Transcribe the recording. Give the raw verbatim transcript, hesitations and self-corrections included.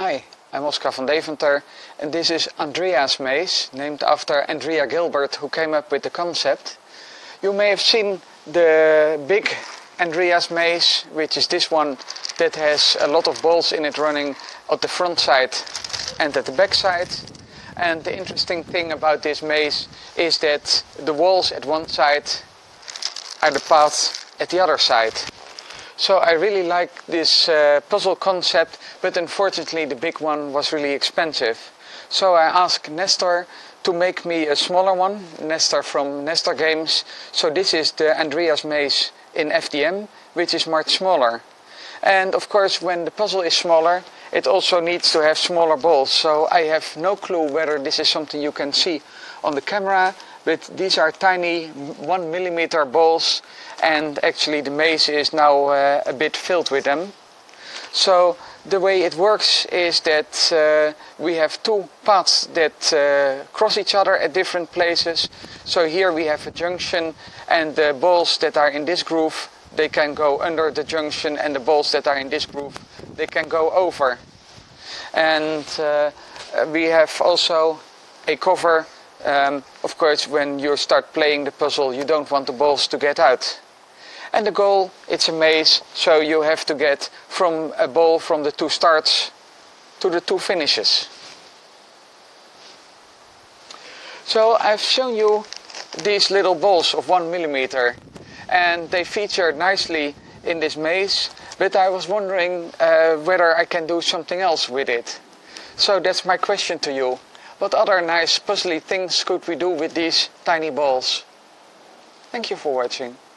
Hi, I'm Oscar van Deventer and this is Andrea's Maze, named after Andrea Gilbert, who came up with the concept. You may have seen the big Andrea's Maze, which is this one that has a lot of balls in it running at the front side and at the back side. And the interesting thing about this maze is that the walls at one side are the paths at the other side. So I really like this uh, puzzle concept, but unfortunately the big one was really expensive. So I asked Nestor to make me a smaller one, Nestor from Nestor Games. So this is the Andrea's Maze in F D M, which is much smaller. And of course when the puzzle is smaller, it also needs to have smaller balls. So I have no clue whether this is something you can see on the camera, but these are tiny one millimeter balls, and actually the maze is now uh, a bit filled with them. So the way it works is that uh, we have two paths that uh, cross each other at different places. So here we have a junction, and the balls that are in this groove, they can go under the junction, and the balls that are in this groove, they can go over. And uh, we have also a cover. Um, of course, when you start playing the puzzle, you don't want the balls to get out. And the goal, it's a maze, so you have to get from a ball from the two starts to the two finishes. So I've shown you these little balls of one millimeter, and they feature nicely in this maze, but I was wondering uh, whether I can do something else with it. So that's my question to you. What other nice puzzly things could we do with these tiny balls? Thank you for watching.